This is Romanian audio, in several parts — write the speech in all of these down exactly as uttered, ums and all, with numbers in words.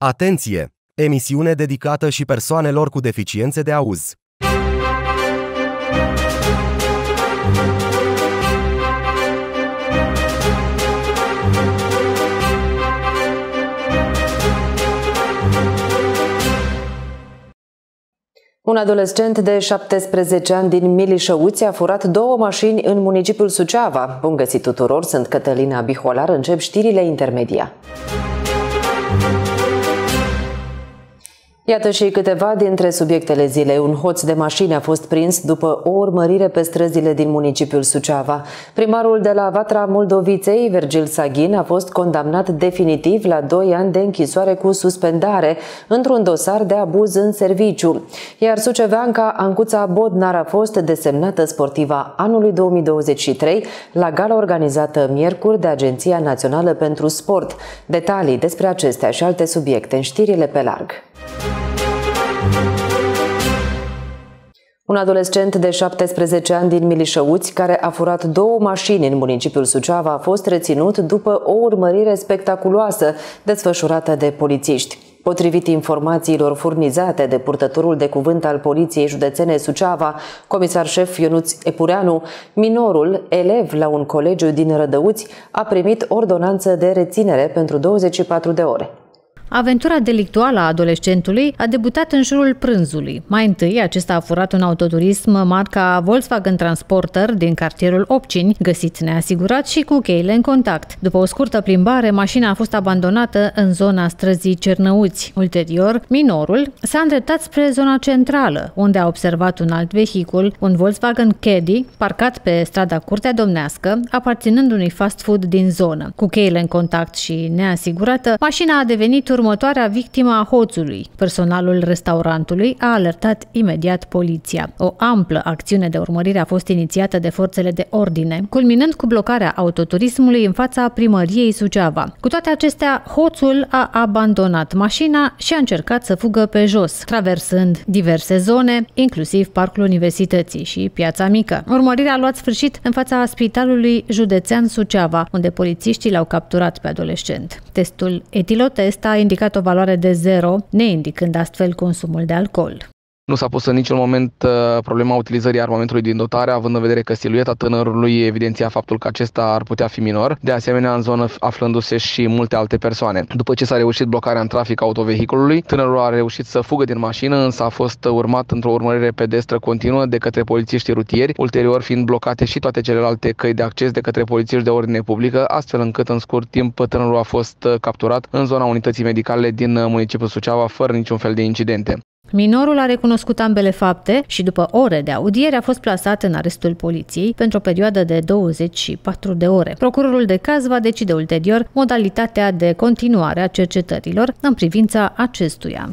Atenție! Emisiune dedicată și persoanelor cu deficiențe de auz. Un adolescent de șaptesprezece ani din Milișăuți a furat două mașini în municipiul Suceava. Bun găsit tuturor, sunt Cătălina Biholar, încep știrile intermedia. Iată și câteva dintre subiectele zilei. Un hoț de mașini a fost prins după o urmărire pe străzile din municipiul Suceava. Primarul de la Vatra Moldoviței, Virgil Saghin, a fost condamnat definitiv la doi ani de închisoare cu suspendare într-un dosar de abuz în serviciu. Iar suceveanca Ancuța Bodnar a fost desemnată sportiva anului două mii douăzeci și trei la gala organizată miercuri de Agenția Națională pentru Sport. Detalii despre acestea și alte subiecte în știrile pe larg. Un adolescent de șaptesprezece ani din Milișăuți, care a furat două mașini în municipiul Suceava, a fost reținut după o urmărire spectaculoasă desfășurată de polițiști. Potrivit informațiilor furnizate de purtătorul de cuvânt al Poliției Județene Suceava, comisar șef Ionuț Epureanu, minorul, elev la un colegiu din Rădăuți, a primit ordonanță de reținere pentru douăzeci și patru de ore. Aventura delictuală a adolescentului a debutat în jurul prânzului. Mai întâi, acesta a furat un autoturism marca Volkswagen Transporter din cartierul Opcini, găsit neasigurat și cu cheile în contact. După o scurtă plimbare, mașina a fost abandonată în zona străzii Cernăuți. Ulterior, minorul s-a îndreptat spre zona centrală, unde a observat un alt vehicul, un Volkswagen Caddy, parcat pe strada Curtea Domnească, aparținând unui fast food din zonă. Cu cheile în contact și neasigurată, mașina a devenit următoarea victimă a hoțului. Personalul restaurantului a alertat imediat poliția. O amplă acțiune de urmărire a fost inițiată de forțele de ordine, culminând cu blocarea autoturismului în fața primăriei Suceava. Cu toate acestea, hoțul a abandonat mașina și a încercat să fugă pe jos, traversând diverse zone, inclusiv Parcul Universității și Piața Mică. Urmărirea a luat sfârșit în fața Spitalului Județean Suceava, unde polițiștii l-au capturat pe adolescent. Testul etilotest a indicat o valoare de zero, neindicând astfel consumul de alcool. Nu s-a pus în niciun moment problema utilizării armamentului din dotare, având în vedere că silueta tânărului evidenția faptul că acesta ar putea fi minor, de asemenea în zonă aflându-se și multe alte persoane. După ce s-a reușit blocarea în trafic a autovehiculului, tânărul a reușit să fugă din mașină, însă a fost urmat într-o urmărire pedestră continuă de către polițiștii rutieri, ulterior fiind blocate și toate celelalte căi de acces de către polițiști de ordine publică, astfel încât în scurt timp tânărul a fost capturat în zona unității medicale din municipiul Suceava, fără niciun fel de incidente. Minorul a recunoscut ambele fapte și după ore de audiere a fost plasat în arestul poliției pentru o perioadă de douăzeci și patru de ore. Procurorul de caz va decide ulterior modalitatea de continuare a cercetărilor în privința acestuia.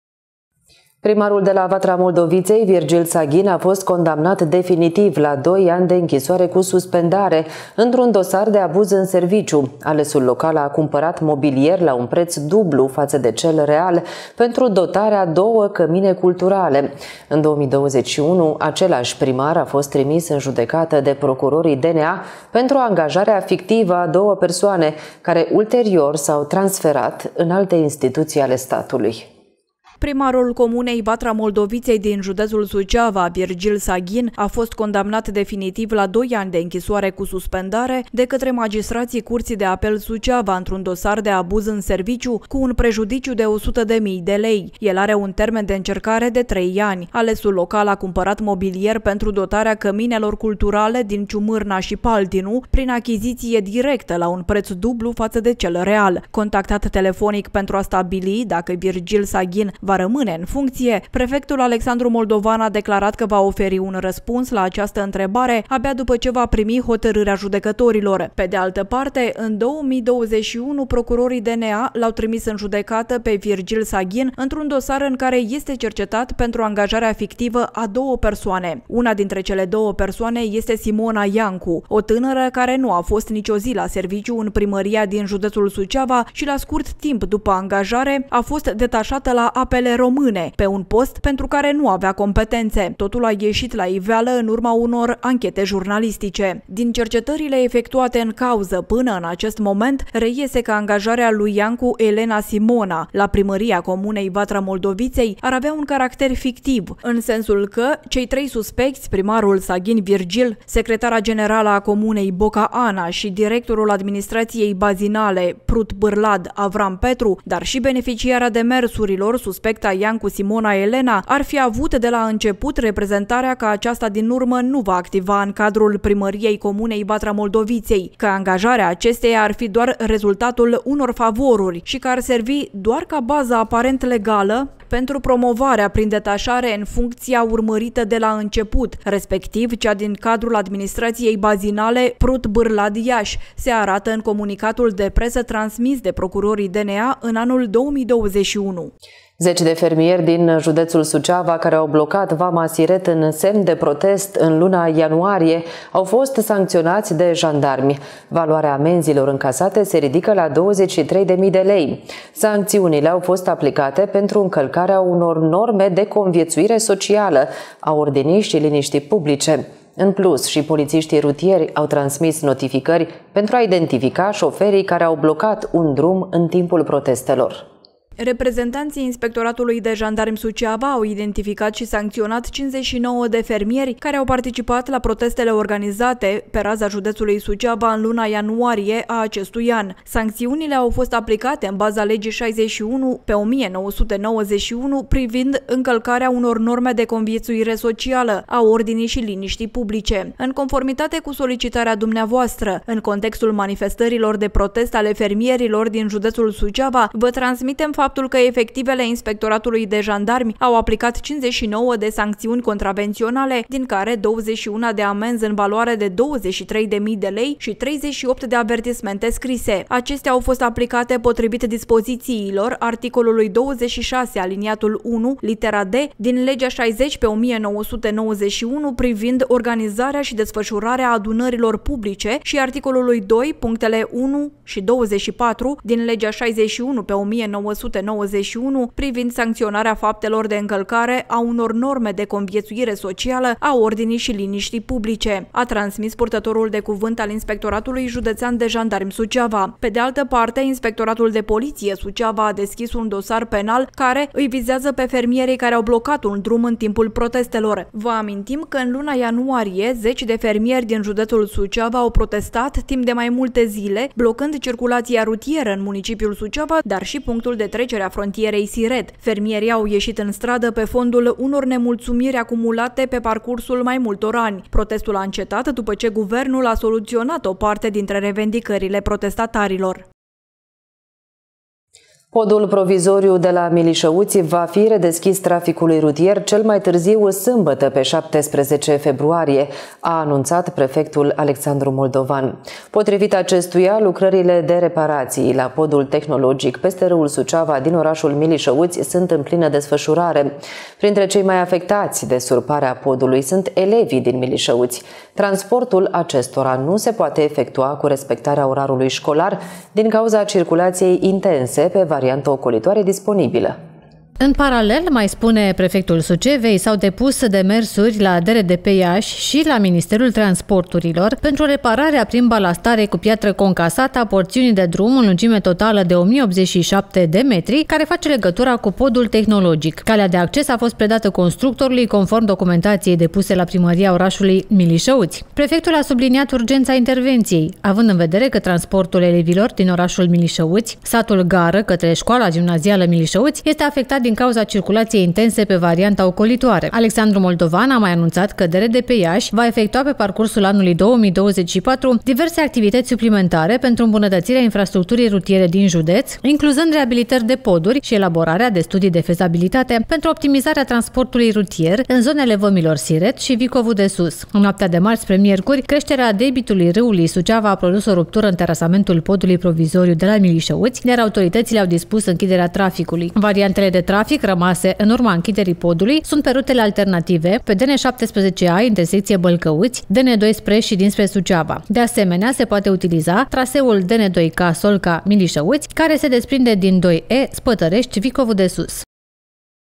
Primarul de la Vatra Moldoviței, Virgil Saghin, a fost condamnat definitiv la doi ani de închisoare cu suspendare într-un dosar de abuz în serviciu. Alesul local a cumpărat mobilier la un preț dublu față de cel real pentru dotarea două cămine culturale. În două mii douăzeci și unu, același primar a fost trimis în judecată de procurorii D N A pentru angajarea fictivă a două persoane, care ulterior s-au transferat în alte instituții ale statului. Primarul comunei Vatra Moldoviței din județul Suceava, Virgil Saghin, a fost condamnat definitiv la doi ani de închisoare cu suspendare de către magistrații Curții de Apel Suceava într-un dosar de abuz în serviciu cu un prejudiciu de o sută de mii de lei. El are un termen de încercare de trei ani. Alesul local a cumpărat mobilier pentru dotarea căminelor culturale din Ciumârna și Paltinu prin achiziție directă la un preț dublu față de cel real. Contactat telefonic pentru a stabili dacă Virgil Saghin va rămâne în funcție, prefectul Alexandru Moldovan a declarat că va oferi un răspuns la această întrebare abia după ce va primi hotărârea judecătorilor. Pe de altă parte, în două mii douăzeci și unu, procurorii D N A l-au trimis în judecată pe Virgil Saghin într-un dosar în care este cercetat pentru angajarea fictivă a două persoane. Una dintre cele două persoane este Simona Iancu, o tânără care nu a fost nicio zi la serviciu în primăria din județul Suceava și la scurt timp după angajare a fost detașată la apel apele române, pe un post pentru care nu avea competențe. Totul a ieșit la iveală în urma unor anchete jurnalistice. Din cercetările efectuate în cauză până în acest moment, reiese că angajarea lui Iancu Elena Simona la primăria comunei Vatra Moldoviței ar avea un caracter fictiv, în sensul că cei trei suspecți, primarul Saghin Virgil, secretara generală a comunei Boca Ana și directorul administrației bazinale Prut Bârlad Avram Petru, dar și beneficiarea demersurilor, suspecta Iancu Simona Elena, ar fi avut de la început reprezentarea că aceasta din urmă nu va activa în cadrul primăriei comunei Vatra Moldoviței, că angajarea acesteia ar fi doar rezultatul unor favoruri și că ar servi doar ca bază aparent legală pentru promovarea prin detașare în funcția urmărită de la început, respectiv cea din cadrul administrației bazinale Prut Bârlad Iași, se arată în comunicatul de presă transmis de procurorii D N A în anul două mii douăzeci și unu. Zeci de fermieri din județul Suceava care au blocat Vama Siret în semn de protest în luna ianuarie au fost sancționați de jandarmi. Valoarea amenzilor încasate se ridică la douăzeci și trei de mii de lei. Sancțiunile au fost aplicate pentru încălcarea unor norme de conviețuire socială, a ordinii și liniștii publice. În plus, și polițiștii rutieri au transmis notificări pentru a identifica șoferii care au blocat un drum în timpul protestelor. Reprezentanții Inspectoratului de Jandarmi Suceava au identificat și sancționat cincizeci și nouă de fermieri care au participat la protestele organizate pe raza județului Suceava în luna ianuarie a acestui an. Sancțiunile au fost aplicate în baza legii șaizeci și unu pe o mie nouă sute nouăzeci și unu privind încălcarea unor norme de conviețuire socială, a ordinii și liniștii publice. În conformitate cu solicitarea dumneavoastră, în contextul manifestărilor de protest ale fermierilor din județul Suceava, vă transmitem faptul că efectivele Inspectoratului de Jandarmi au aplicat cincizeci și nouă de sancțiuni contravenționale, din care douăzeci și unu de amenzi în valoare de douăzeci și trei de mii de lei și treizeci și opt de avertismente scrise. Acestea au fost aplicate potrivit dispozițiilor articolului douăzeci și șase aliniatul unu, litera D, din legea șaizeci pe o mie nouă sute nouăzeci și unu privind organizarea și desfășurarea adunărilor publice și articolului doi, punctele unu și douăzeci și patru din legea șaizeci și unu pe o mie nouă sute nouăzeci și unu privind sancționarea faptelor de încălcare a unor norme de conviețuire socială, a ordinii și liniștii publice, a transmis purtătorul de cuvânt al Inspectoratului Județean de Jandarmi Suceava. Pe de altă parte, Inspectoratul de Poliție Suceava a deschis un dosar penal care îi vizează pe fermierii care au blocat un drum în timpul protestelor. Vă amintim că în luna ianuarie, zeci de fermieri din județul Suceava au protestat timp de mai multe zile, blocând circulația rutieră în municipiul Suceava, dar și punctul de trecere a frontierei Siret. Fermierii au ieșit în stradă pe fondul unor nemulțumiri acumulate pe parcursul mai multor ani. Protestul a încetat după ce guvernul a soluționat o parte dintre revendicările protestatarilor. Podul provizoriu de la Milișăuți va fi redeschis traficului rutier cel mai târziu sâmbătă pe șaptesprezece februarie, a anunțat prefectul Alexandru Moldovan. Potrivit acestuia, lucrările de reparații la podul tehnologic peste râul Suceava din orașul Milișăuți sunt în plină desfășurare. Printre cei mai afectați de surparea podului sunt elevii din Milișăuți. Transportul acestora nu se poate efectua cu respectarea orarului școlar din cauza circulației intense pe varianta ocolitoare disponibilă. În paralel, mai spune prefectul Sucevei, s-au depus demersuri la D R D P Iași și la Ministerul Transporturilor pentru repararea prin balastare cu piatră concasată a porțiunii de drum în lungime totală de o mie optzeci și șapte de metri, care face legătura cu podul tehnologic. Calea de acces a fost predată constructorului conform documentației depuse la primăria orașului Milișăuți. Prefectul a subliniat urgența intervenției, având în vedere că transportul elevilor din orașul Milișăuți, satul Gară către școala gimnazială Milișăuți, este afectat din cauza circulației intense pe varianta ocolitoare. Alexandru Moldovan a mai anunțat că D R D P Iași va efectua pe parcursul anului două mii douăzeci și patru diverse activități suplimentare pentru îmbunătățirea infrastructurii rutiere din județ, incluzând reabilitări de poduri și elaborarea de studii de fezabilitate pentru optimizarea transportului rutier în zonele vămilor Siret și Vicovu de Sus. În noaptea de marți spre miercuri, creșterea debitului râului Suceava a produs o ruptură în terasamentul podului provizoriu de la Milișăuți, iar autoritățile au dispus închiderea traficului. Variantele de trafic rămase în urma închiderii podului sunt pe rutele alternative, pe D N șaptesprezece A, intersecție Bălcăuți, D N doi spre și dinspre Suceava. De asemenea, se poate utiliza traseul D N doi K Solca Milișăuți, care se desprinde din doi E Spătărești Vicovu de Sus.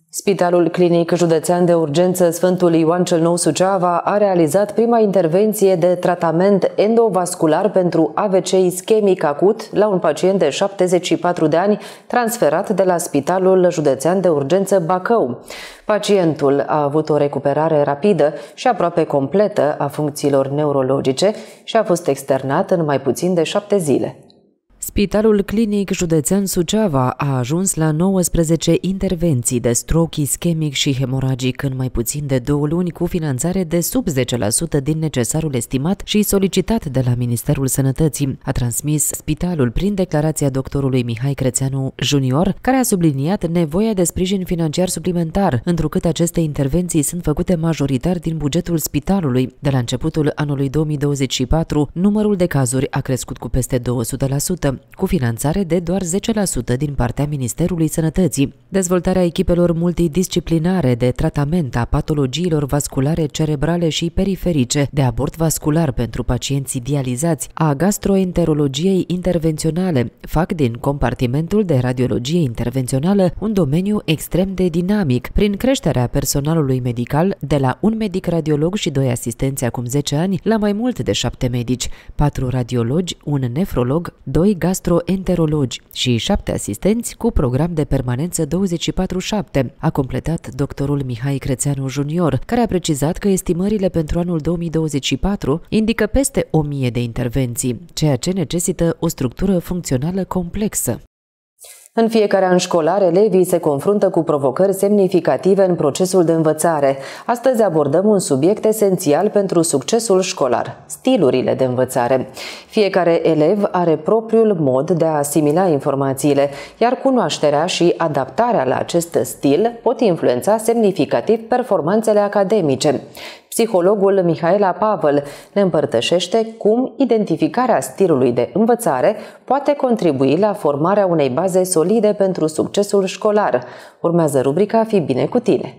Spitalul Clinic Județean de Urgență Sfântul Ioan cel Nou Suceava a realizat prima intervenție de tratament endovascular pentru A V C ischemic acut la un pacient de șaptezeci și patru de ani transferat de la Spitalul Județean de Urgență Bacău. Pacientul a avut o recuperare rapidă și aproape completă a funcțiilor neurologice și a fost externat în mai puțin de șapte zile. Spitalul Clinic Județean Suceava a ajuns la nouăsprezece intervenții de stroke ischemic și hemoragic în mai puțin de două luni, cu finanțare de sub zece la sută din necesarul estimat și solicitat de la Ministerul Sănătății, a transmis spitalul prin declarația doctorului Mihai Crețeanu junior, care a subliniat nevoia de sprijin financiar suplimentar, întrucât aceste intervenții sunt făcute majoritar din bugetul spitalului. De la începutul anului două mii douăzeci și patru, numărul de cazuri a crescut cu peste două sute la sută. Cu finanțare de doar zece la sută din partea Ministerului Sănătății. Dezvoltarea echipelor multidisciplinare de tratament a patologiilor vasculare cerebrale și periferice, de abort vascular pentru pacienții dializați, a gastroenterologiei intervenționale, fac din compartimentul de radiologie intervențională un domeniu extrem de dinamic, prin creșterea personalului medical de la un medic radiolog și doi asistenți acum zece ani la mai mult de șapte medici, patru radiologi, un nefrolog, doi gastroenterologi și șapte asistenți cu program de permanență douăzeci și patru șapte, a completat doctorul Mihai Crețeanu junior, care a precizat că estimările pentru anul două mii douăzeci și patru indică peste o mie de intervenții, ceea ce necesită o structură funcțională complexă. În fiecare an școlar, elevii se confruntă cu provocări semnificative în procesul de învățare. Astăzi abordăm un subiect esențial pentru succesul școlar: stilurile de învățare. Fiecare elev are propriul mod de a asimila informațiile, iar cunoașterea și adaptarea la acest stil pot influența semnificativ performanțele academice. Psihologul Mihaela Pavel ne împărtășește cum identificarea stilului de învățare poate contribui la formarea unei baze solide pentru succesul școlar. Urmează rubrica Fi bine cu tine!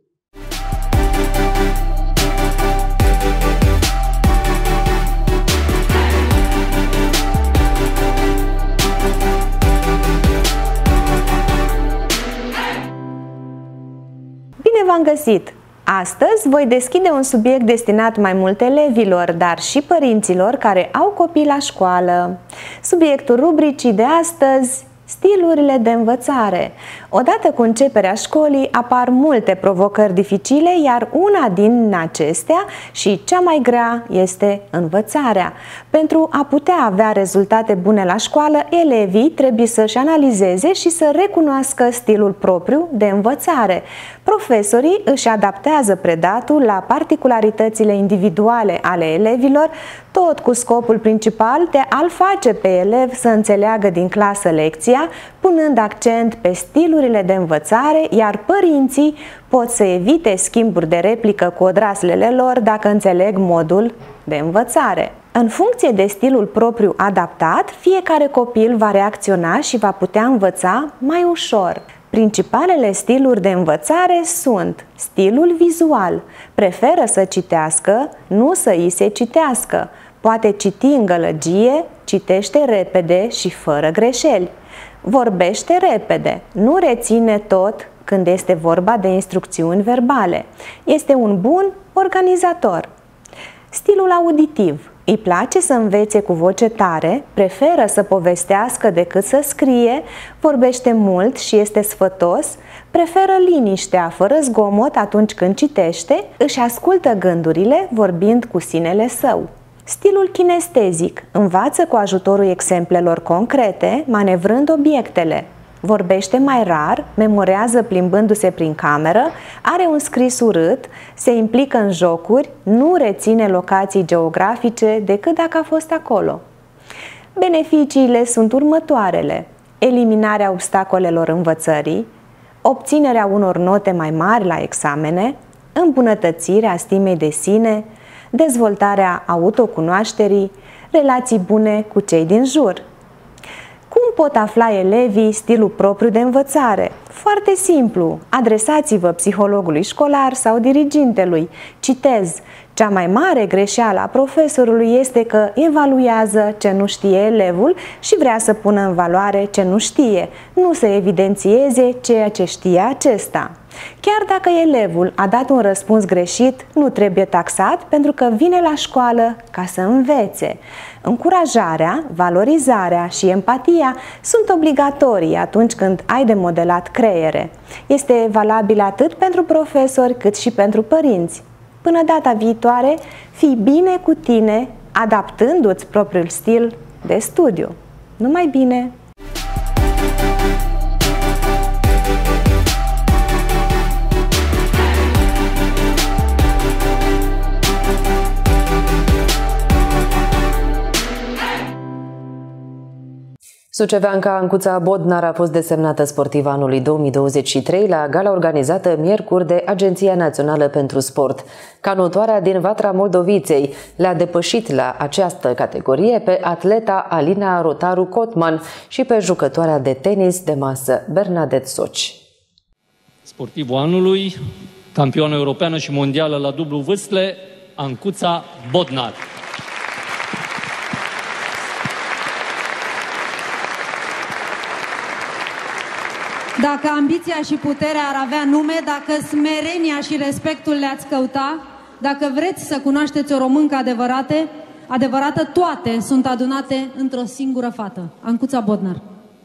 Bine v-am găsit! Astăzi voi deschide un subiect destinat mai mult elevilor, dar și părinților care au copii la școală. Subiectul rubricii de astăzi: stilurile de învățare. Odată cu începerea școlii apar multe provocări dificile, iar una din acestea și cea mai grea este învățarea. Pentru a putea avea rezultate bune la școală, elevii trebuie să-și analizeze și să recunoască stilul propriu de învățare. Profesorii își adaptează predatul la particularitățile individuale ale elevilor, tot cu scopul principal de a-l face pe elev să înțeleagă din clasă lecția, punând accent pe stilurile de învățare, iar părinții pot să evite schimburi de replică cu odraslele lor dacă înțeleg modul de învățare. În funcție de stilul propriu adaptat, fiecare copil va reacționa și va putea învăța mai ușor. Principalele stiluri de învățare sunt: stilul vizual. Preferă să citească, nu să îi se citească. Poate citi în gălăgie, citește repede și fără greșeli. Vorbește repede, nu reține tot când este vorba de instrucțiuni verbale. Este un bun organizator. Stilul auditiv. Îi place să învețe cu voce tare, preferă să povestească decât să scrie, vorbește mult și este sfătos, preferă liniștea fără zgomot atunci când citește, își ascultă gândurile vorbind cu sinele său. Stilul kinestezic. Învață cu ajutorul exemplelor concrete, manevrând obiectele. Vorbește mai rar, memorează plimbându-se prin cameră, are un scris urât, se implică în jocuri, nu reține locații geografice decât dacă a fost acolo. Beneficiile sunt următoarele: eliminarea obstacolelor învățării, obținerea unor note mai mari la examene, îmbunătățirea stimei de sine, dezvoltarea autocunoașterii, relații bune cu cei din jur. Cum pot afla elevii stilul propriu de învățare? Foarte simplu. Adresați-vă psihologului școlar sau dirigintelui. Citez: cea mai mare greșeală a profesorului este că evaluează ce nu știe elevul și vrea să pună în valoare ce nu știe, nu să evidențieze ceea ce știe acesta. Chiar dacă elevul a dat un răspuns greșit, nu trebuie taxat pentru că vine la școală ca să învețe. Încurajarea, valorizarea și empatia sunt obligatorii atunci când ai de modelat creiere. Este valabil atât pentru profesori cât și pentru părinți. Până data viitoare, fii bine cu tine, adaptându-ți propriul stil de studiu. Numai bine! Suceveanca Ancuța Bodnar a fost desemnată sportivă anului două mii douăzeci și trei la gala organizată miercuri de Agenția Națională pentru Sport. Canotoarea din Vatra Moldoviței le-a depășit la această categorie pe atleta Alina Rotaru Cotman și pe jucătoarea de tenis de masă Bernadette Soci. Sportivul anului, campioană europeană și mondială la dublu vâsle, Ancuța Bodnar. Dacă ambiția și puterea ar avea nume, dacă smerenia și respectul le-ați căuta, dacă vreți să cunoașteți o româncă adevărată, adevărată, toate sunt adunate într-o singură fată, Ancuța Bodnar.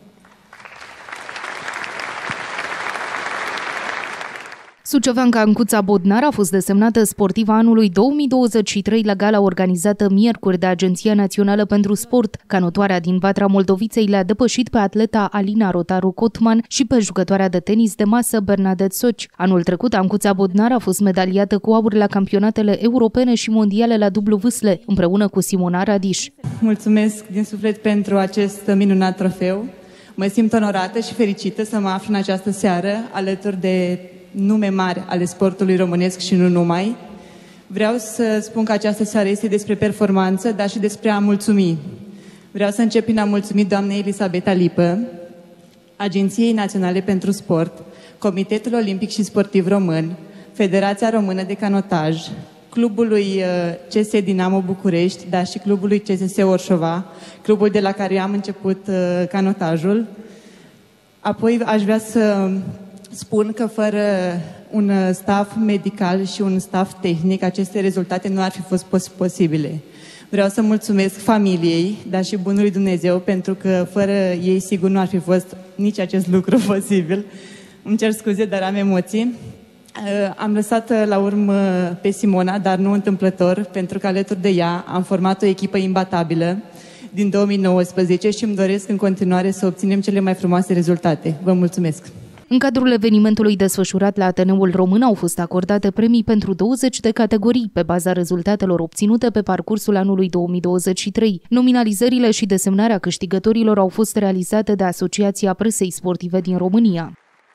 Suceveanca Ancuța Bodnar a fost desemnată sportiva anului două mii douăzeci și trei la gala organizată miercuri de Agenția Națională pentru Sport. Canotoarea din Vatra Moldoviței le-a depășit pe atleta Alina Rotaru Cotman și pe jucătoarea de tenis de masă Bernadette Soci. Anul trecut, Ancuța Bodnar a fost medaliată cu aur la campionatele europene și mondiale la dublu vâsle, împreună cu Simona Radiș. Mulțumesc din suflet pentru acest minunat trofeu. Mă simt onorată și fericită să mă aflu în această seară alături de nume mari ale sportului românesc și nu numai. Vreau să spun că această seară este despre performanță, dar și despre a mulțumi. Vreau să încep prin a mulțumi doamnei Elisabeta Lipă, Agenției Naționale pentru Sport, Comitetul Olimpic și Sportiv Român, Federația Română de Canotaj, Clubului C S Dinamo București, dar și Clubului C S S Orșova, clubul de la care am început canotajul. Apoi aș vrea să spun că fără un staff medical și un staff tehnic, aceste rezultate nu ar fi fost pos posibile. Vreau să mulțumesc familiei, dar și bunului Dumnezeu, pentru că fără ei sigur nu ar fi fost nici acest lucru posibil. Îmi cer scuze, dar am emoții. Am lăsat la urmă pe Simona, dar nu întâmplător, pentru că alături de ea am format o echipă imbatabilă din două mii nouăsprezece și îmi doresc în continuare să obținem cele mai frumoase rezultate. Vă mulțumesc! În cadrul evenimentului desfășurat la Ateneul Român au fost acordate premii pentru douăzeci de categorii pe baza rezultatelor obținute pe parcursul anului două mii douăzeci și trei. Nominalizările și desemnarea câștigătorilor au fost realizate de Asociația Presei Sportive din România.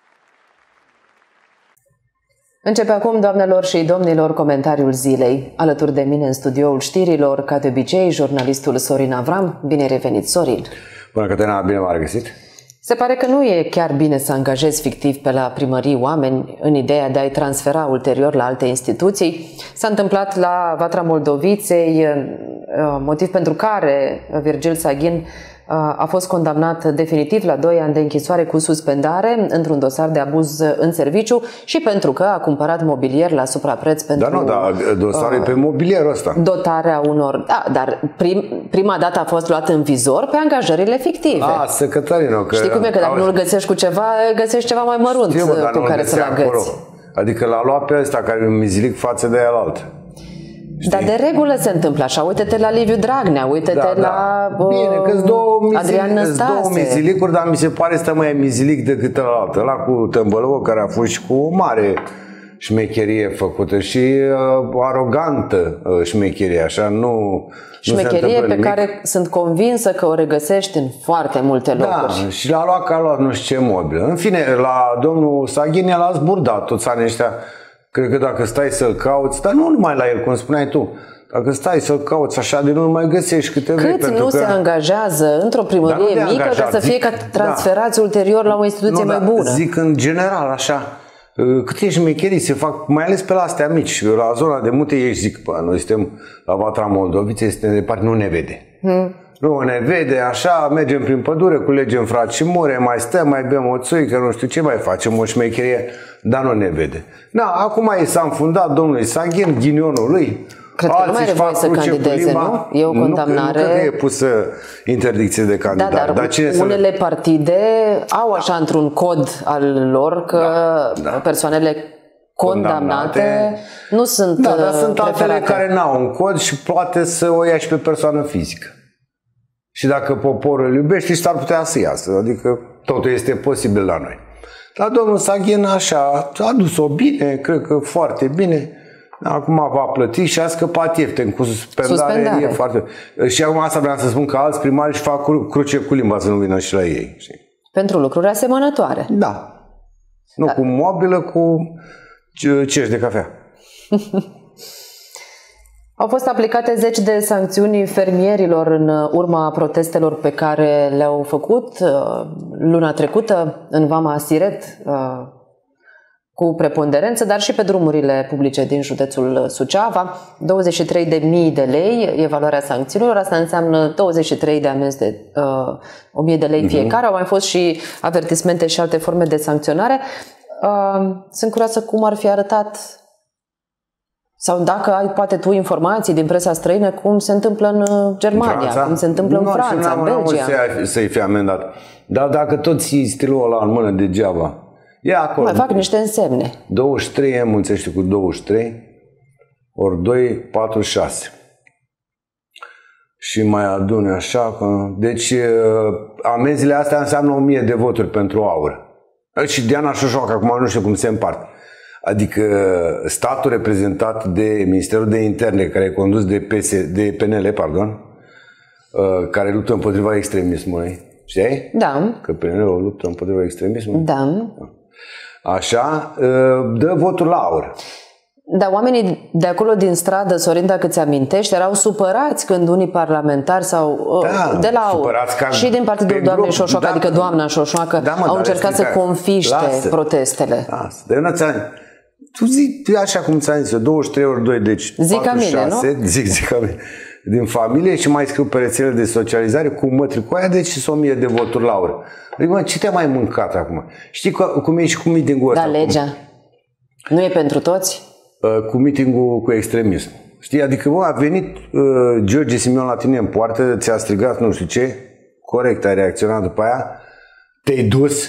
Începe acum, doamnelor și domnilor, comentariul zilei. Alături de mine în studioul știrilor, ca de obicei, jurnalistul Sorin Avram. Bine revenit, Sorin! Bună, Cătălina, bine v-am regăsit! Se pare că nu e chiar bine să angajezi fictiv pe la primării oameni în ideea de a-i transfera ulterior la alte instituții. S-a întâmplat la Vatra Moldoviței, motiv pentru care Virgil Saghin a fost condamnat definitiv la doi ani de închisoare cu suspendare într-un dosar de abuz în serviciu și pentru că a cumpărat mobilier la suprapreț pentru... Dar nu, dar dosarul uh, e pe mobilierul ăsta. Dotarea unor... Da, dar prim, prima dată a fost luat în vizor pe angajările fictive. A, să Cătălino, că... Știi cum e, că dacă nu-l găsești cu ceva, găsești ceva mai mărunt. Știu, bă, cu care să-l agăți. Adică l-a luat pe ăsta care e un mizilic față de elaltă. Știi? Dar de regulă se întâmplă așa. Uite-te la Liviu Dragnea, uite-te da, la da. Bine, că-s două, Adrian Năstase. două mizilicuri, dar mi se pare să mai mizilic decât ălalt. Ăla cu Tâmbălău, care a fost și cu o mare șmecherie făcută și uh, arogantă uh, șmecherie, așa, nu... Șmecherie pe nimic. Care sunt convinsă că o regăsești în foarte multe locuri. Da, și l-a luat că a luat nu știu ce mobilă. În fine, la domnul Saghin l-a zburdat toți anii ăștia. Cred că dacă stai să-l cauți, dar nu numai la el, cum spuneai tu, dacă stai să-l cauți așa de nu mai găsești câte vrei. Câți nu că... se angajează într-o primărie da, mică angajat, ca să fie zic, transferați da. ulterior la o instituție nu, mai bună? Da, zic în general așa, câte șmecherii se fac, mai ales pe la astea mici, la zona de munte, ei zic, bă, noi suntem la Vatra Moldoviței, suntem departe, nu ne vede. Hmm. nu ne vede, așa, mergem prin pădure, culegem fracimure, mai stăm, mai bem o țuică, nu știu ce, mai facem o șmecherie, dar nu ne vede. Da, acum i s-a înfundat domnului Saghin, ghinionul lui. Cred că nu mai are voie să candideze, nu? E o condamnare. Nu, nu cred că e pusă interdicție de candidare. Da, dar, dar cine unele le... partide au așa da. într-un cod al lor că da, da. persoanele condamnate, condamnate nu sunt Da, dar sunt preferate. altele care n-au un cod și poate să o ia și pe persoană fizică. Și dacă poporul îl iubește, s-ar putea să iasă. Adică totul este posibil la noi. Dar domnul Saghin așa a dus-o bine, cred că foarte bine. Acum va plăti și a scăpat ieftin cu suspendare. suspendare. E foarte... Și acum asta vreau să spun că alți primari își fac cruce cu limba să nu vină și la ei. Știi? Pentru lucruri asemănătoare. Da. Nu da. cu mobilă, cu cești de cafea. Au fost aplicate zeci de sancțiuni fermierilor în urma protestelor pe care le-au făcut luna trecută în Vama Siret, cu preponderență, dar și pe drumurile publice din județul Suceava. douăzeci și trei de mii de lei e valoarea sancțiunilor, asta înseamnă douăzeci și trei de amenzi de uh, o mie de lei fiecare. Uh-huh. Au mai fost și avertismente și alte forme de sancționare. Uh, sunt curioasă cum ar fi arătat, sau dacă ai poate tu informații din presa străină, cum se întâmplă în Germania, Franța? cum se întâmplă nu, în Franța, în Belgia. Nu să-i fie amendat. Dar dacă tot ții stilul ăla în mână degeaba, ia acolo. Mai fac niște însemne. douăzeci și trei, mulțește cu douăzeci și trei, ori doi, patruzeci și șase. Și mai adune așa. Deci amenziile astea înseamnă o mie de voturi pentru aur. Și Diana Șoșoacă, acum nu știu cum se împart. Adică statul reprezentat de Ministerul de Interne, care e condus de, P S, de P N L, pardon, care luptă împotriva extremismului. Știi? Da. Că P N L-ul luptă împotriva extremismului. Da. Așa, dă votul la aur. Dar oamenii de acolo din stradă, Sorin, dacă ți amintești, erau supărați când unii parlamentari sau da, de la aur și din partidul doamnei Șoșoacă, da, adică doamna Șoșoacă, da, mă, au încercat să confiște lasă, protestele. Lasă. De una tu zici așa cum ți-am zis, douăzeci și trei ori doi, deci zic patruzeci și șase, mine, nu? Zic, zic ca mine, din familie și mai scriu pe rețele de socializare cu mătricoaia, deci și o mie de voturi la aur. Adică, mă, ce te-a mai mâncat acum? Știi cum e și cu meeting-ul ăsta? Da, legea. Acum? Nu e pentru toți? Cu meeting-ul cu extremism. Știi? Adică, bă, a venit uh, George Simion la tine în poartă, ți-a strigat nu știu ce, corect, ai reacționat după aia, te-ai dus,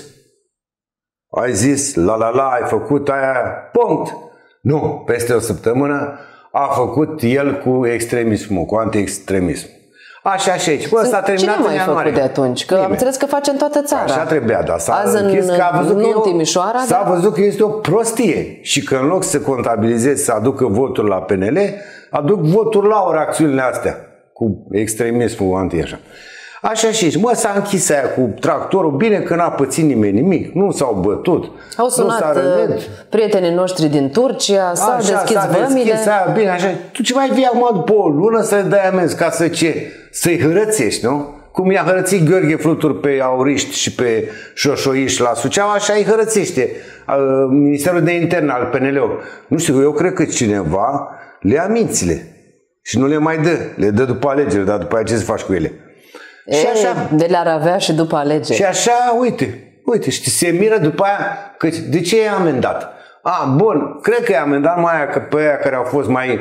ai zis, la la la, ai făcut aia, punct. Nu, peste o săptămână a făcut el cu extremismul, cu anti-extremism. Așa și aici. Bă, s-a terminat Cine mai a făcut de atunci? Că am înțeles că face în toată țara. Așa trebuia, dar s-a Azi închis în, că a văzut, în că Timișoara, s-a dar... văzut că este o prostie și că în loc să contabilizeze, să aducă voturi la P N L, aduc voturi la ori acțiunile astea cu extremismul anti-așa. Așa și aici. Mă, s-a închis aia cu tractorul, bine că n-a pățit nimeni nimic, nu s-au bătut. Au sunat prietenii noștri din Turcia, s-au deschis vămile. Aia, bine, așa. Tu ce mai vii acum după o lună să le dai amenzi ca să ce? Să-i hărățești, nu? Cum i-a hărățit Gheorghe Flutur pe auriști și pe șoșoiști la Suceava, așa îi hărățește Ministerul de Interne al P N L-ului. Nu știu, eu cred că cineva le ia mințile și nu le mai dă. Le dă după alegeri, dar după aia ce să faci cu ele? E, și așa, de le-ar avea și după alegeri. Și așa, uite, uite, știi, se miră după aia că de ce e amendat? A, bun, cred că e amendat mai aia, că pe aia care au fost mai,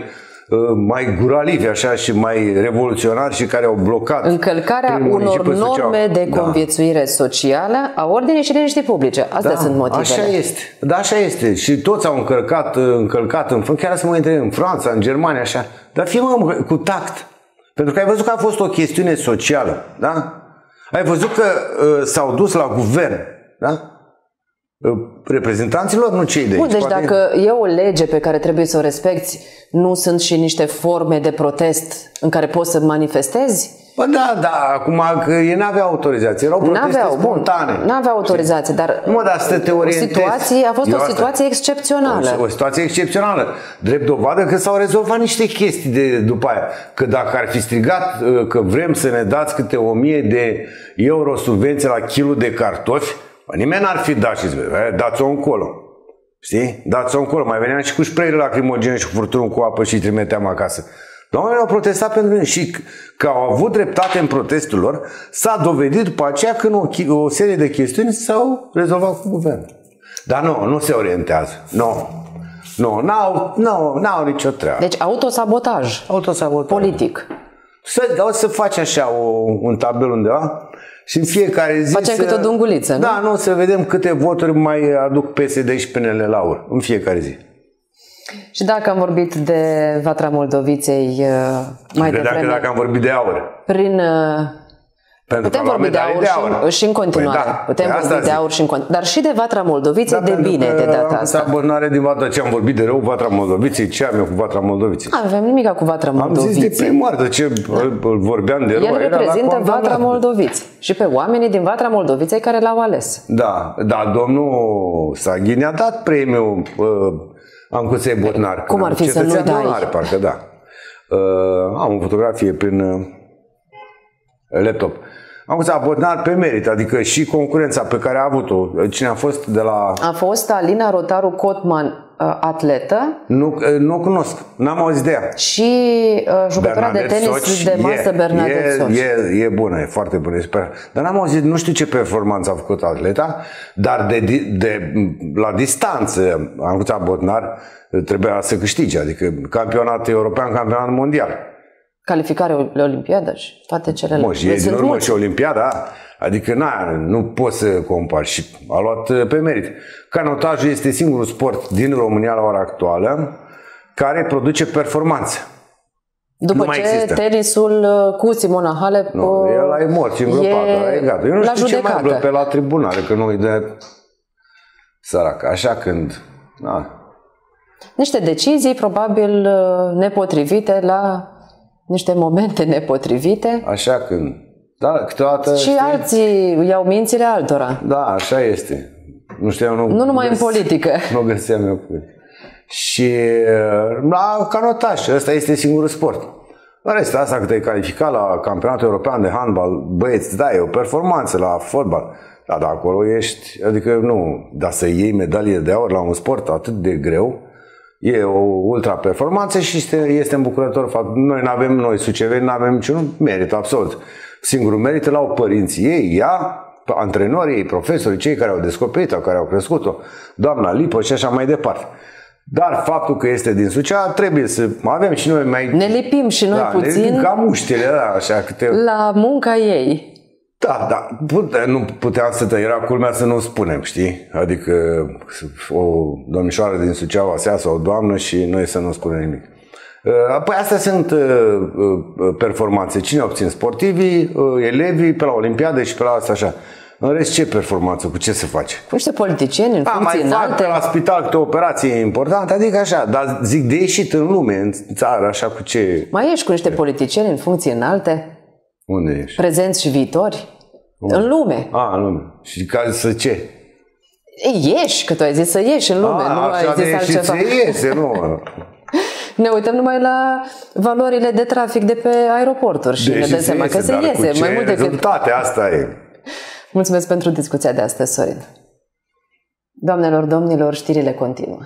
mai guralivi așa și mai revoluționari și care au blocat încălcarea unor norme de conviețuire da. socială a ordinii și liniștii publice. Astea da, sunt motivele. Așa este, da, așa este. Și toți au încălcat, încălcat în, chiar să mă întreb, în Franța, în Germania, așa. Dar fie mă, cu tact. Pentru că ai văzut că a fost o chestiune socială, da? Ai văzut că uh, s-au dus la guvern, da? Uh, reprezentanților, nu cei de aici. Bun, deci poate... dacă e o lege pe care trebuie să o respecti, nu sunt și niște forme de protest în care poți să manifestezi? Bă, da, da, acum că ei n-aveau autorizație, erau proteste spontane. N-aveau autorizație, dar, nu, dar să te orientezi. Situație, a fost Eu o situație asta, excepțională. O, o situație excepțională. Drept dovadă că s-au rezolvat niște chestii de după aia. Că dacă ar fi strigat că vrem să ne dați câte o mie de euro subvenție la kilul de cartofi, nimeni n-ar fi dat și zice, dați-o încolo. Știi? Dați-o încolo. Mai veneam și cu spray lacrimogene și cu furtunul cu apă și îi trimiteam acasă. Oamenii au protestat pentru noi și că au avut dreptate în protestul lor, s-a dovedit după aceea când o, o serie de chestiuni s-au rezolvat cu guvernul. Dar nu, nu se orientează. Nu. Nu, n-au, n-au, n-au nicio treabă. Deci autosabotaj. Autosabotaj. Politic. Să, o să faci așa o, un tabel undeva și în fiecare zi facem să, câte o dunguliță, nu? Da, nu, să vedem câte voturi mai aduc P S D și P N L la ur, în fiecare zi. Și dacă am vorbit de Vatra Moldoviței mai devreme... Dacă, dacă am vorbit de aur. Prin... Pentru putem vorbi de aur, de aur. Și, și în continuare. Păi da, putem vorbi de aur și în continuare. Dar și de Vatra Moldoviței, da, de bine de data asta. Abonare din Vatra, ce am vorbit de rău, Vatra Moldoviței, ce am eu cu Vatra Moldoviței? Nu avem nimic cu Vatra Moldoviței. Am zis de primar, de ce da. vorbeam de rău. El reprezintă Vatra Moldoviței și pe oamenii din Vatra Moldoviței care l-au ales. Da, da, domnul Saghini a dat premiul uh, Ancuței Botnar. Cum ar fi să nu dai? Are, parcă, da. Uh, am o fotografie prin uh, laptop. Ancuța Botnar pe merit, adică și concurența pe care a avut-o. Cine a fost de la... A fost Alina Rotaru Cotman, atletă. Nu, nu o cunosc, n-am auzit de ea. Și uh, jucătora de tenis Soci, de masă, e, Bernadette Soci. E, e bună, e foarte bună. E super. Dar n-am auzit, nu știu ce performanță a făcut atleta, dar de, de, de, la distanță Ancuța Botnar trebuia să câștige, adică campionat european, campionat mondial. Calificare olimpiadă și toate celelalte. Mă, și e din urmă și olimpiada, adică na, nu poți să compari și a luat pe merit. Canotajul este singurul sport din România la ora actuală care produce performanțe. După nu ce există. Tenisul cu Simona Halep nu, el a emoții îngropat, e gata. Eu nu știu judecată. ce mai află pe la tribunare, că nu-i de sărac. Așa când... Na. Niște decizii probabil nepotrivite la niște momente nepotrivite. Așa când... Da, câteodată... Și știi? Alții iau mințile altora. Da, așa este. Nu știu, nu... Nu numai găs... în politică. Nu găseam eu cu... Și la canotaj, ăsta este singurul sport. În rest, asta că te-ai calificat la campionatul european de handbal, băieți, da, e o performanță la fotbal. Da, da, acolo ești, adică nu, dar să iei medalie de aur la un sport atât de greu, e o ultra performanță și este, este îmbucurător fapt. Noi nu avem, noi suceveni, nu avem niciun merit absolut. Singurul merit îl au părinții ei, ea, antrenorii ei, profesorii, cei care au descoperit-o, care au crescut-o, doamna Lipă și așa mai departe. Dar faptul că este din Suceava trebuie să avem și noi mai... Ne lipim și noi da, puțin... Ne lipim ca muștele, da, așa câte... La munca ei. Da, da, pute, nu puteam să te... Era culmea să nu spunem, știi? Adică o domnișoară din Suceava să iasă o doamnă și noi să nu spunem nimic. Păi astea sunt performanțe. Cine obțin? Sportivii, elevii, pe la Olimpiade și pe la asta așa. În rest, ce performanță? Cu ce se face? Cu niște politicieni în da, funcții mai înalte. fac la spital câte o operație importantă, adică așa, dar zic de ieșit în lume, în țară, așa cu ce... Mai ești cu niște politicieni în funcții înalte? Unde ești? Prezenți și viitori? Unde? În lume. A, în lume. Și ca să ce? Ei, ieși, că tu ai zis să ieși în lume, A, nu ai zis altceva. Așa de iese, nu... Ne uităm numai la valorile de trafic de pe aeroporturi și Deși ne dăm seama iese, că se iese. Cu mai mult decât... rezultate, asta e. Mulțumesc pentru discuția de astăzi, Sorin. Doamnelor, domnilor, știrile continuă.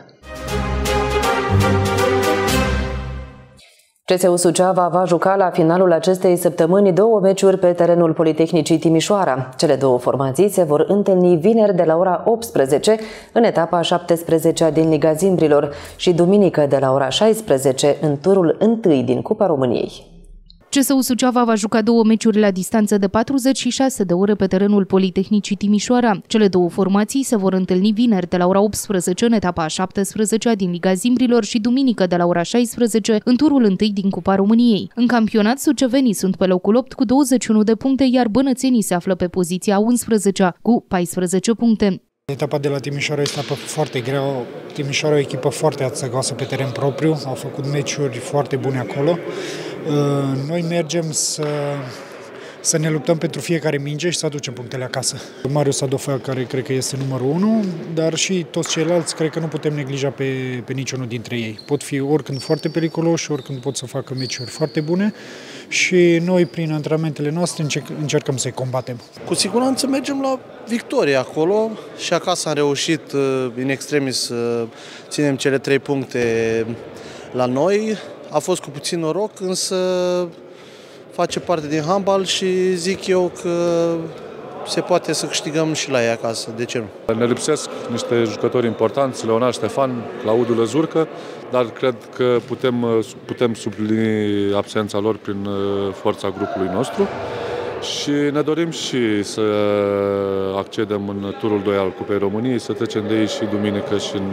C S U Suceava va juca la finalul acestei săptămâni două meciuri pe terenul Politehnicii Timișoara. Cele două formații se vor întâlni vineri de la ora optsprezece în etapa a șaptesprezecea din Liga Zimbrilor și duminică de la ora șaisprezece în turul întâi din Cupa României. C S U Suceava va juca două meciuri la distanță de patruzeci și șase de ore pe terenul Politehnicii Timișoara. Cele două formații se vor întâlni vineri de la ora optsprezece în etapa a șaptesprezecea din Liga Zimbrilor și duminică de la ora șaisprezece în turul întâi din Cupa României. În campionat, sucevenii sunt pe locul opt cu douăzeci și unu de puncte, iar bănățenii se află pe poziția a unsprezecea cu paisprezece puncte. Etapa de la Timișoara este etapă foarte grea. Timișoara e o echipă foarte ațăgoasă pe teren propriu, au făcut meciuri foarte bune acolo. Noi mergem să, să ne luptăm pentru fiecare minge și să aducem punctele acasă. Marius Adofea, care cred că este numărul unu, dar și toți ceilalți, cred că nu putem neglija pe, pe niciunul dintre ei. Pot fi oricând foarte periculoși, oricând pot să facă meciuri foarte bune și noi, prin antrenamentele noastre, încerc, încercăm să-i combatem. Cu siguranță mergem la victorie acolo și acasă am reușit in extremis să ținem cele trei puncte la noi. a fost cu puțin noroc, însă face parte din handbal și zic eu că se poate să câștigăm și la ei acasă, de ce nu? Ne lipsesc niște jucători importanți, Leonard Ștefan, Claudiu Lăzurcă, dar cred că putem, putem suplini absența lor prin forța grupului nostru și ne dorim și să accedem în turul doi al Cupei României, să trecem de ei și duminică și în,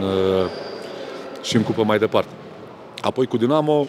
și în cupă mai departe. Apoi cu Dinamo,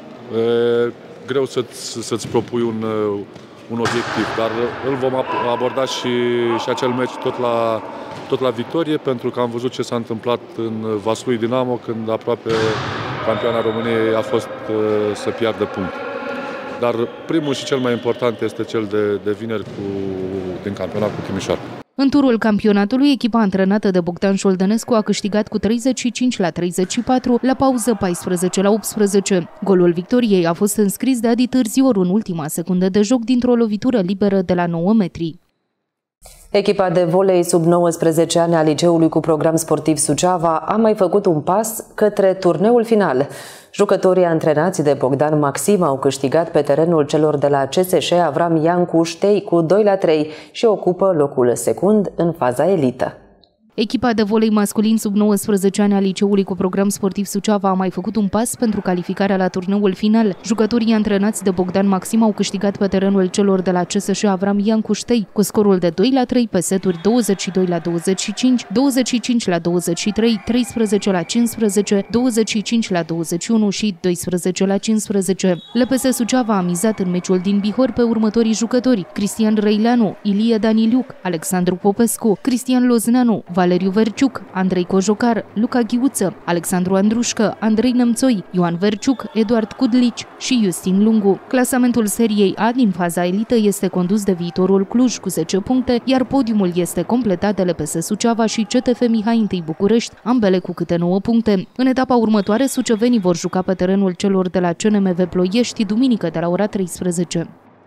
e greu să-ți, să-ți propui un, un obiectiv, dar îl vom aborda și, și acel meci tot la, tot la victorie, pentru că am văzut ce s-a întâmplat în Vaslui Dinamo, când aproape campioana României a fost să piardă puncte. Dar primul și cel mai important este cel de, de vineri cu, din campionat cu Timișoara. În turul campionatului, echipa antrenată de Bogdan Șoldănescu a câștigat cu treizeci și cinci la treizeci și patru, la pauză paisprezece la optsprezece. Golul victoriei a fost înscris de Adi Târzioru în ultima secundă de joc dintr-o lovitură liberă de la nouă metri. Echipa de volei sub nouăsprezece ani a liceului cu program sportiv Suceava a mai făcut un pas către turneul final. Jucătorii antrenați de Bogdan Maxim au câștigat pe terenul celor de la C S S Avram Iancu Ștei cu doi la trei și ocupă locul secund în faza elită. Echipa de volei masculin sub nouăsprezece ani a liceului cu program sportiv Suceava a mai făcut un pas pentru calificarea la turneul final. Jucătorii antrenați de Bogdan Maxim au câștigat pe terenul celor de la C S S Avram Iancu Ștei cu scorul de doi la trei pe seturi douăzeci și doi la douăzeci și cinci, douăzeci și cinci la douăzeci și trei, treisprezece la cincisprezece, douăzeci și cinci la douăzeci și unu și doisprezece la cincisprezece. L P S Suceava a mizat în meciul din Bihor pe următorii jucători: Cristian Răileanu, Ilie Daniliuc, Alexandru Popescu, Cristian Lozneanu, Valeriu Verciuc, Andrei Cojocar, Luca Ghiuță, Alexandru Andrușcă, Andrei Nămțoi, Ioan Verciuc, Eduard Cudlici și Justin Lungu. Clasamentul seriei A din faza elită este condus de Viitorul Cluj cu zece puncte, iar podiumul este completat de L P S Suceava și C T F Mihai I București, ambele cu câte nouă puncte. În etapa următoare, sucevenii vor juca pe terenul celor de la C N M V Ploiești duminică de la ora treisprezece.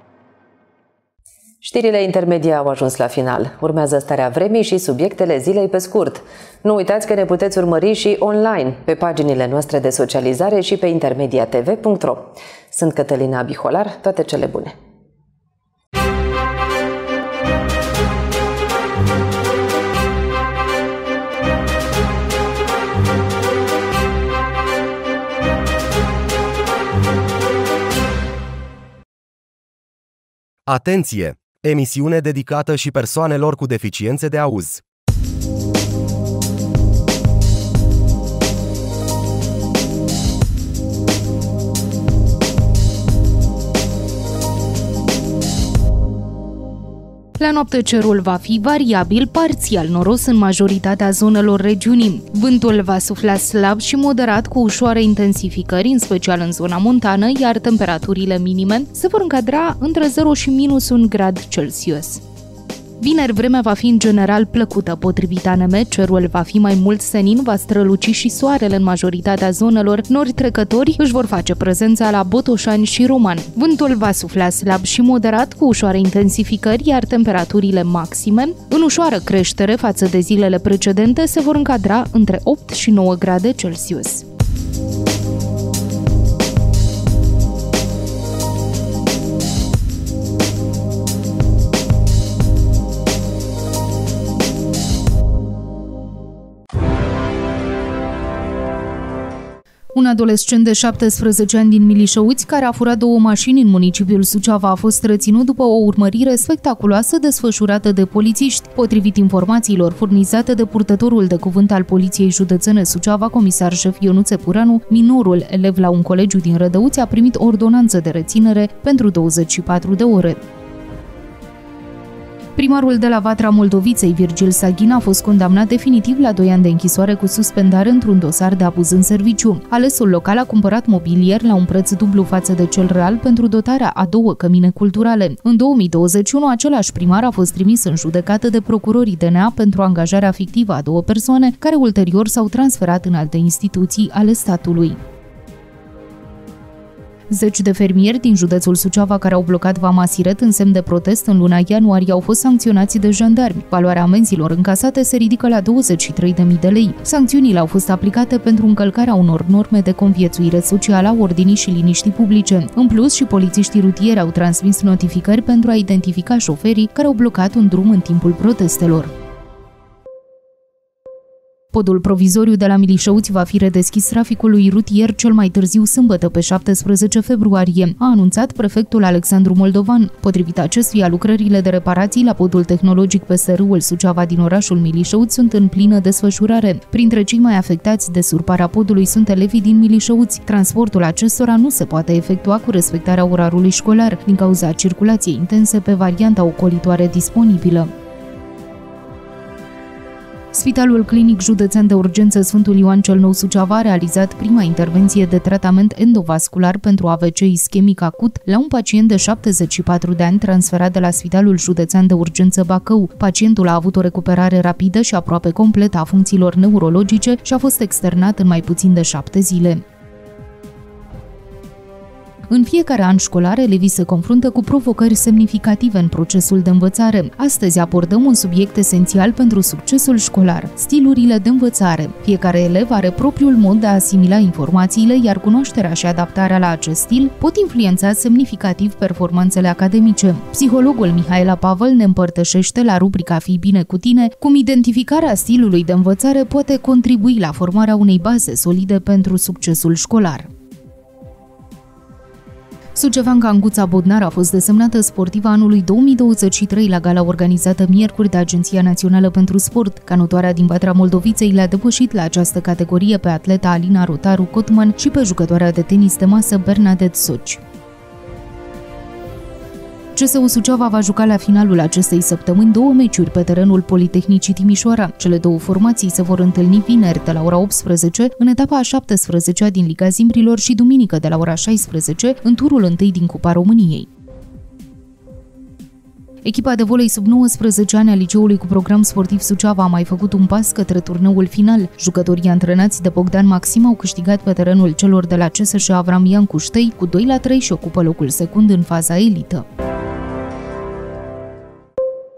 Știrile intermedii au ajuns la final. Urmează starea vremii și subiectele zilei pe scurt. Nu uitați că ne puteți urmări și online, pe paginile noastre de socializare și pe intermedia t v punct ro. Sunt Cătălina Biholar, toate cele bune! Atenție! Emisiune dedicată și persoanelor cu deficiențe de auz. La noapte cerul va fi variabil, parțial noros în majoritatea zonelor regiunii. Vântul va sufla slab și moderat cu ușoare intensificări, în special în zona montană, iar temperaturile minime se vor încadra între zero și minus un grad Celsius. Vineri, vremea va fi în general plăcută. Potrivit A N M, cerul va fi mai mult senin, va străluci și soarele în majoritatea zonelor. Nori trecători își vor face prezența la Botoșani și Roman. Vântul va sufla slab și moderat cu ușoare intensificări, iar temperaturile maxime, în ușoară creștere față de zilele precedente, se vor încadra între opt și nouă grade Celsius. Un adolescent de șaptesprezece ani din Milișăuți, care a furat două mașini în municipiul Suceava, a fost reținut după o urmărire spectaculoasă desfășurată de polițiști. Potrivit informațiilor furnizate de purtătorul de cuvânt al Poliției Județene Suceava, comisar șef Ionuț Epuranu, minorul, elev la un colegiu din Rădăuți, a primit ordonanță de reținere pentru douăzeci și patru de ore. Primarul de la Vatra Moldoviței, Virgil Saghin, a fost condamnat definitiv la doi ani de închisoare cu suspendare într-un dosar de abuz în serviciu. Alesul local a cumpărat mobilier la un preț dublu față de cel real pentru dotarea a două cămine culturale. În două mii douăzeci și unu, același primar a fost trimis în judecată de procurorii D N A pentru angajarea fictivă a două persoane, care ulterior s-au transferat în alte instituții ale statului. Zeci de fermieri din județul Suceava care au blocat Vama Siret în semn de protest în luna ianuarie au fost sancționați de jandarmi. Valoarea amenzilor încasate se ridică la douăzeci și trei de mii de lei. Sancțiunile au fost aplicate pentru încălcarea unor norme de conviețuire socială, a ordinii și liniștii publice. În plus, și polițiștii rutieri au transmis notificări pentru a identifica șoferii care au blocat un drum în timpul protestelor. Podul provizoriu de la Milișăuți va fi redeschis traficului rutier cel mai târziu sâmbătă pe șaptesprezece februarie, a anunțat prefectul Alexandru Moldovan. Potrivit acestuia, lucrările de reparații la podul tehnologic peste râul Suceava din orașul Milișăuți sunt în plină desfășurare. Printre cei mai afectați de surparea podului sunt elevii din Milișăuți. Transportul acestora nu se poate efectua cu respectarea orarului școlar, din cauza circulației intense pe varianta ocolitoare disponibilă. Spitalul Clinic Județean de Urgență Sfântul Ioan cel Nou Suceava a realizat prima intervenție de tratament endovascular pentru A V C ischemic acut la un pacient de șaptezeci și patru de ani transferat de la Spitalul Județean de Urgență Bacău. Pacientul a avut o recuperare rapidă și aproape completă a funcțiilor neurologice și a fost externat în mai puțin de șapte zile. În fiecare an școlar, elevii se confruntă cu provocări semnificative în procesul de învățare. Astăzi abordăm un subiect esențial pentru succesul școlar: stilurile de învățare. Fiecare elev are propriul mod de a asimila informațiile, iar cunoașterea și adaptarea la acest stil pot influența semnificativ performanțele academice. Psihologul Mihaela Pavel ne împărtășește la rubrica Fii bine cu tine cum identificarea stilului de învățare poate contribui la formarea unei baze solide pentru succesul școlar. Suceveanca Ancuța Bodnar a fost desemnată sportiva anului două mii douăzeci și trei la gala organizată miercuri de Agenția Națională pentru Sport. Canotoarea din Vatra Moldoviței le-a depășit la această categorie pe atleta Alina Rotaru Cotman și pe jucătoarea de tenis de masă Bernadette Soci. C S U Suceava va juca la finalul acestei săptămâni două meciuri pe terenul Politehnicii Timișoara. Cele două formații se vor întâlni vineri de la ora optsprezece în etapa a șaptesprezecea din Liga Zimbrilor și duminică de la ora șaisprezece în turul întâi din Cupa României. Echipa de volei sub nouăsprezece ani a liceului cu program sportiv Suceava a mai făcut un pas către turneul final. Jucătorii antrenați de Bogdan Maxim au câștigat pe terenul celor de la C S S Avram Iancu Ștei cu doi la trei și ocupă locul secund în faza elită.